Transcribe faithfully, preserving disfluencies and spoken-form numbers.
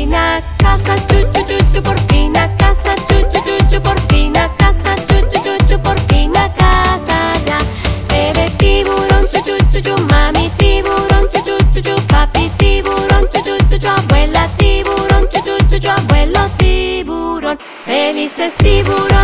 fin a casa, chuchu chuchu, por fin a casa, chuchu chuchu, por fin a casa, chuchu chuchu, por fin a casa ya. Bebé tiburón, chuchu chuchu, mami tiburón, chuchu chuchu, papi tiburón, chuchu chuchu, abuela tiburón, chuchu chuchu, abuelo tiburón. Felices tiburón.